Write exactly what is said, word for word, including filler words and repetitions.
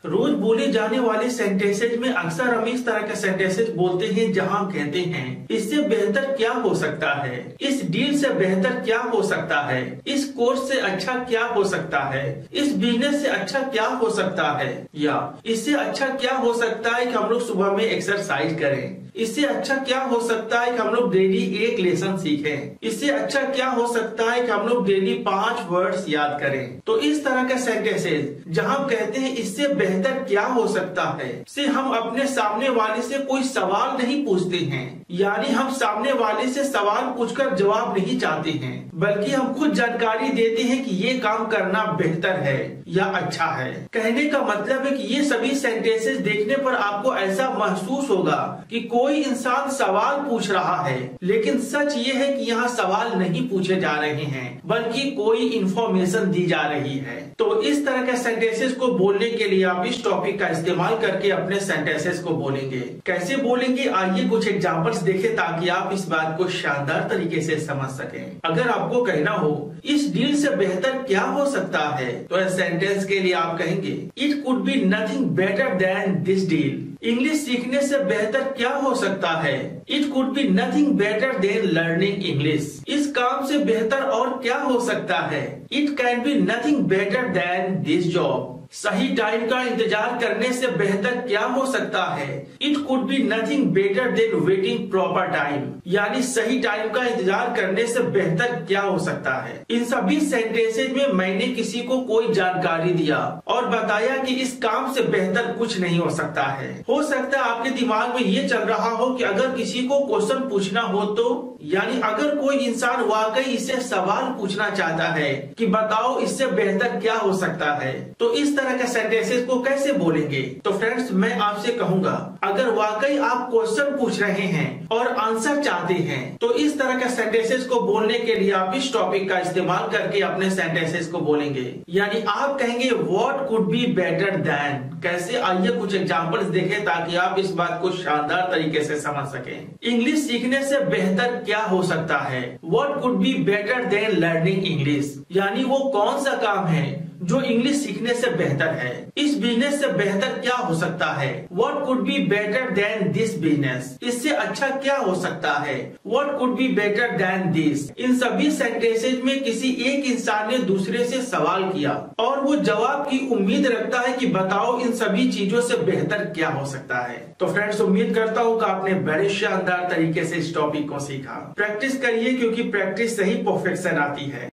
रोज बोले जाने वाले सेंटेंसेज में अक्सर हम इस तरह के सेंटेंसेज बोलते हैं जहां हम कहते हैं इससे बेहतर क्या हो सकता है, इस डील से बेहतर क्या हो सकता है, इस कोर्स से अच्छा क्या हो सकता है, इस बिजनेस से अच्छा क्या हो सकता है, या इससे अच्छा क्या हो सकता है कि हम लोग सुबह में एक्सरसाइज करें, इससे अच्छा क्या हो सकता है कि हम लोग डेली एक लेसन सीखें, इससे अच्छा क्या हो सकता है कि हम लोग डेली पांच वर्ड्स याद करें। तो इस तरह का सेंटेंसेज जहां हम कहते हैं इससे बेहतर क्या हो सकता है, से हम अपने सामने वाले से कोई सवाल नहीं पूछते हैं, यानी हम सामने वाले से सवाल पूछकर जवाब नहीं चाहते हैं, बल्कि हम खुद जानकारी देते हैं कि ये काम करना बेहतर है या अच्छा है। कहने का मतलब है कि ये सभी सेंटेंसेस देखने पर आपको ऐसा महसूस होगा कि कोई इंसान सवाल पूछ रहा है, लेकिन सच ये है कि यहाँ सवाल नहीं पूछे जा रहे हैं, बल्कि कोई इंफॉर्मेशन दी जा रही है। तो इस तरह के सेंटेंसेस को बोलने के लिए आप इस टॉपिक का इस्तेमाल करके अपने सेंटेंसेस को बोलेंगे। कैसे बोलेंगे, आइए कुछ एग्जांपल्स देखें ताकि आप इस बात को शानदार तरीके से समझ सकें। अगर आपको कहना हो इस डील से बेहतर क्या हो सकता है, तो इस सेंटेंस के लिए आप कहेंगे it could be nothing better than this deal. English सीखने से बेहतर क्या हो सकता है, it could be nothing better than learning English. इस काम से बेहतर और क्या हो सकता है, it can be nothing better than this job. सही टाइम का इंतजार करने से बेहतर क्या हो सकता है, it could be nothing better than waiting proper time, यानी सही टाइम का इंतजार करने से बेहतर क्या हो सकता है। इन सभी सेंटेंसेज में मैंने किसी को कोई जानकारी दिया और बताया कि इस काम से बेहतर कुछ नहीं हो सकता है। हो सकता है आपके दिमाग में ये चल रहा हो कि अगर किसी को क्वेश्चन पूछना हो तो, यानी अगर कोई इंसान वाकई इससे सवाल पूछना चाहता है कि बताओ इससे बेहतर क्या हो सकता है, तो इस तरह के सेंटेंसेस को कैसे बोलेंगे। तो फ्रेंड्स, मैं आपसे कहूंगा अगर वाकई आप क्वेश्चन पूछ रहे हैं और आंसर चाहते हैं, तो इस तरह के सेंटेंसेस को बोलने के लिए आप इस टॉपिक का इस्तेमाल करके अपने सेंटेंसेस को बोलेंगे। यानी आप कहेंगे what could be better than. कैसे, आइए कुछ एग्जांपल्स देखें ताकि आप इस बात को शानदार तरीके से समझ सकें। इंग्लिश सीखने से बेहतर क्या हो सकता है, what could be better than learning English, यानी वो कौन सा काम है जो इंग्लिश सीखने से बेहतर है। इस बिजनेस से बेहतर क्या हो सकता है, what could be better than this business. इससे अच्छा क्या हो सकता है, what could be better than this. इन सभी सेंटेंसेज में किसी एक इंसान ने दूसरे से सवाल किया और वो जवाब की उम्मीद रखता है कि बताओ इन सभी चीजों से बेहतर क्या हो सकता है। तो फ्रेंड्स, उम्मीद करता हूँ कि आपने बड़े शानदार तरीके से इस टॉपिक को सीखा। प्रैक्टिस करिए क्योंकि प्रैक्टिस से ही परफेक्शन आती है।